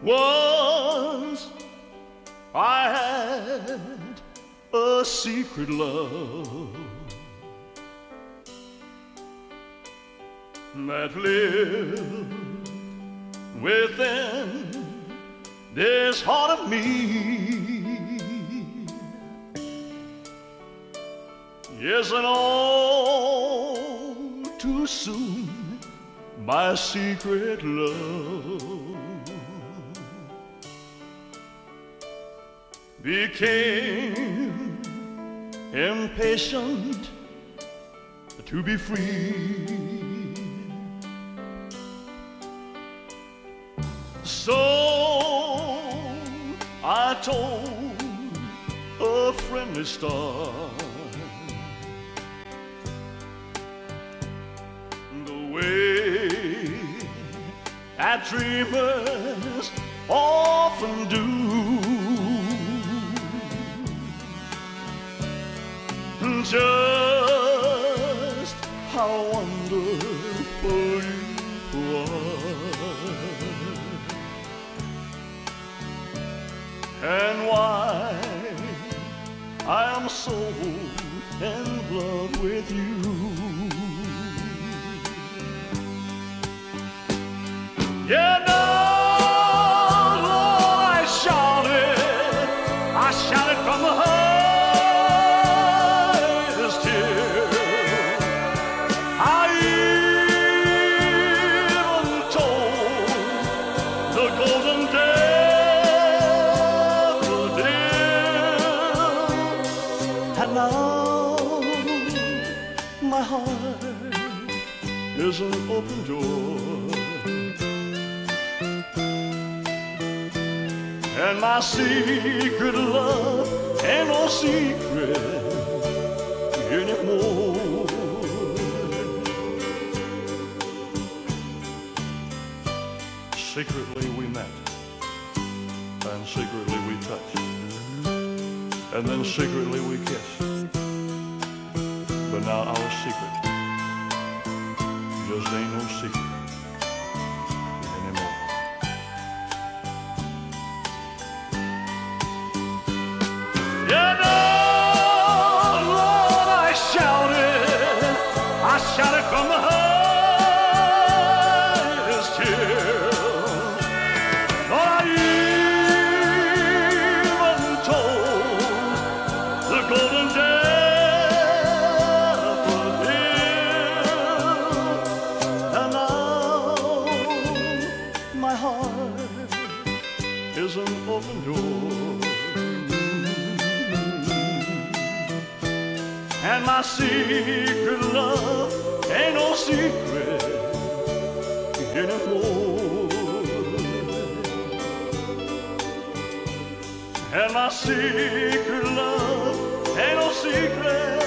Once I had a secret love that lived within this heart of me. Yes, and all too soon my secret love became impatient to be free. So I told a friendly star the way that dreamers often do. Just how wonderful you are, and why I am so in love with you. Yeah, no, Lord, I shouted from the heart. And now my heart is an open door, and my secret love ain't no secret anymore. Secretly we met, and secretly we touched, and then secretly we kissed. But now our secret just ain't no secret anymore. Yeah, no, Lord, I shouted from the highest hill. Lord, I even told the golden daffodil, and now my heart is an open door, and my secret love ain't no secret anymore. And my secret love ain't no secret